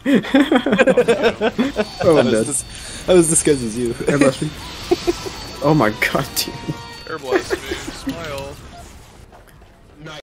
Oh, I'm dead. I was disguised as you. Airblast me. Oh my god, dude. Airblast me. Smile.